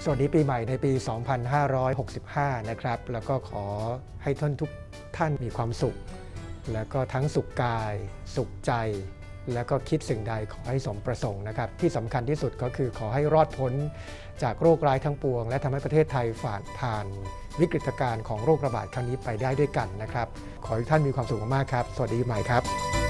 สวัสดีปีใหม่ในปี 2565 นะครับแล้วก็ขอให้ทุกท่านมีความสุขแล้วก็ทั้งสุขกายสุขใจแล้วก็คิดสิ่งใดขอให้สมประสงค์นะครับที่สำคัญที่สุดก็คือขอให้รอดพ้นจากโรคร้ายทั้งปวงและทำให้ประเทศไทยผ่านวิกฤตการณ์ของโรคระบาดครั้งนี้ไปได้ด้วยกันนะครับขอให้ท่านมีความสุขมากๆครับสวัสดีปีใหม่ครับ